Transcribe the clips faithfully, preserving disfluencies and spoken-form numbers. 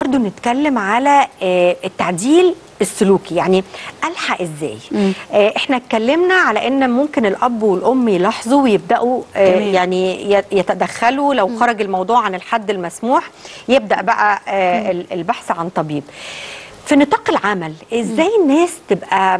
برضو نتكلم على التعديل السلوكي، يعني ألحق ازاي؟ مم. احنا اتكلمنا على ان ممكن الاب والام يلاحظوا ويبداوا يعني يتدخلوا لو مم. خرج الموضوع عن الحد المسموح، يبدا بقى مم. البحث عن طبيب. في نطاق العمل ازاي مم. الناس تبقى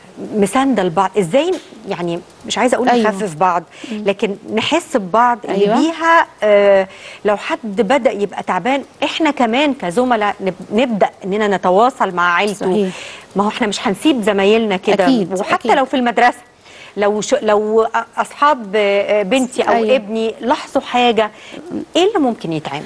مسانده لبعض؟ ازاي يعني مش عايزه اقول أيوة. نخفف بعض، لكن نحس ببعض اللي أيوة. بيها آه لو حد بدا يبقى تعبان احنا كمان كزملاء نبدا اننا نتواصل مع عيلته. صحيح. ما هو احنا مش هنسيب زمايلنا كده، وحتى أكيد. لو في المدرسه لو ش... لو اصحاب بنتي او أيوة. ابني لاحظوا حاجه، ايه اللي ممكن يتعمل؟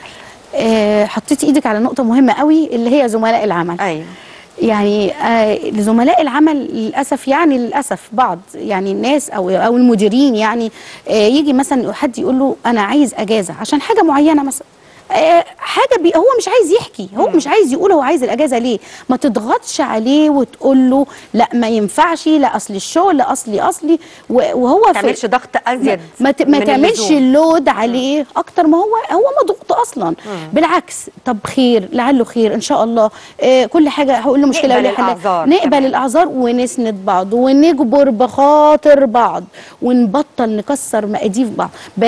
آه حطيتي ايدك على نقطه مهمه قوي اللي هي زملاء العمل. ايوه يعني آه زملاء العمل للاسف، يعني للاسف بعض يعني الناس او او المديرين يعني آه يجي مثلا حد يقول له انا عايز اجازه عشان حاجه معينه مثلا، آه حاجه بي هو مش عايز يحكي، هو مش عايز يقول هو عايز الاجازه ليه. ما تضغطش عليه وتقول له لا ما ينفعش، لا اصل الشغل، لا اصلي اصلي، وهو ما تعملش ضغط ازيد، ما, ما تعملش اللود عليه اكتر ما هو هو مضغوط اصلا. مم. بالعكس، طب خير لعله خير ان شاء الله، آه كل حاجه هقول له مشكله ولا حاجه، نقبل الاعذار ونسند بعض ونجبر بخاطر بعض ونبطل نكسر مقاديف بعض.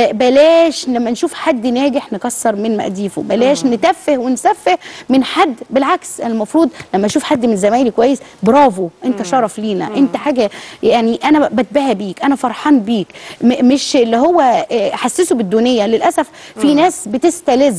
بلاش لما نشوف حد ناجح نكسر من مقاديف، بلاش مم. نتفه ونسفه من حد. بالعكس المفروض لما اشوف حد من زمايلي كويس برافو انت مم. شرف لينا، مم. انت حاجه يعني انا بتباهى بيك، انا فرحان بيك، مش اللي هو حسسه بالدونيه. للاسف في مم. ناس بتستلذ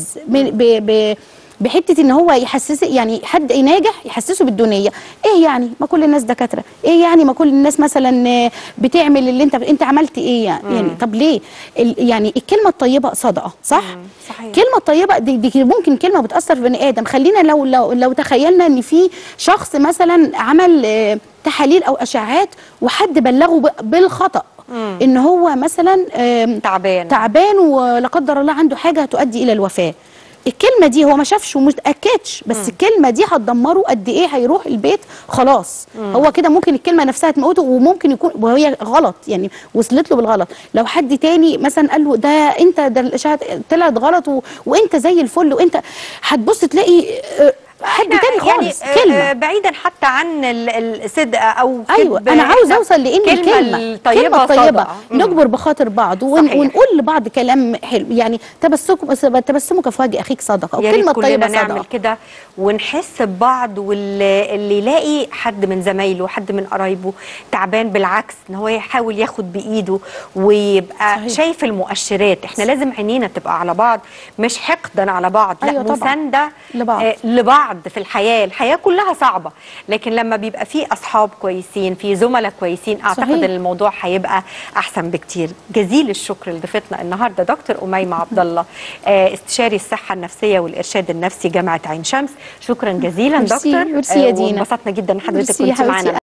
ب ب بحته ان هو يحسس يعني حد ناجح يحسسه بالدونيه. ايه يعني ما كل الناس دكاتره؟ ايه يعني ما كل الناس مثلا بتعمل اللي انت انت عملت ايه يعني؟ يعني طب ليه؟ يعني الكلمه الطيبه صدقه، صح؟ صحيح. الكلمه الطيبه دي, دي ممكن كلمه بتاثر في بني ادم. خلينا لو لو لو تخيلنا ان في شخص مثلا عمل تحاليل او اشعاعات وحد بلغه بالخطا مم. ان هو مثلا تعبان تعبان ولا قدر الله عنده حاجه هتؤدي الى الوفاه. الكلمه دي هو ما شافش ومش اتاكدش، بس مم. الكلمه دي هتدمره قد ايه، هيروح البيت خلاص. مم. هو كده ممكن الكلمه نفسها تموته، وممكن يكون وهي غلط يعني وصلت له بالغلط. لو حد تاني مثلا قال له ده انت ده الاشعه طلعت غلط و... وانت زي الفل، وانت هتبص تلاقي حد تاني خالص. يعني كلمه بعيدا حتى عن الصدق او كذب. ايوه انا عاوز اوصل لان الكلمه الطيبه الطيبه نجبر بخاطر بعض ون ونقول لبعض كلام حلو. يعني تبسمك تبسمك في وجه اخيك صدقه، والكلمه الطيبه صدقه. نعمل كده ونحس ببعض، واللي اللي يلاقي حد من زمايله حد من قرايبه تعبان بالعكس ان هو يحاول ياخد بايده ويبقى صحيح. شايف المؤشرات. احنا صحيح. لازم عينينا تبقى على بعض، مش حقدا على بعض. أيوة لا مسانده لبعض. آه لبعض في الحياه. الحياه كلها صعبه، لكن لما بيبقى في اصحاب كويسين، في زملاء كويسين، اعتقد صحيح. ان الموضوع هيبقى احسن بكتير. جزيل الشكر لضيفتنا النهارده دكتور أميمة عبد الله، استشاري الصحه النفسيه والارشاد النفسي جامعه عين شمس. شكرا جزيلا دكتور، ميرسي يا دينا، وانبسطنا جدا ان حضرتك كنتي معانا.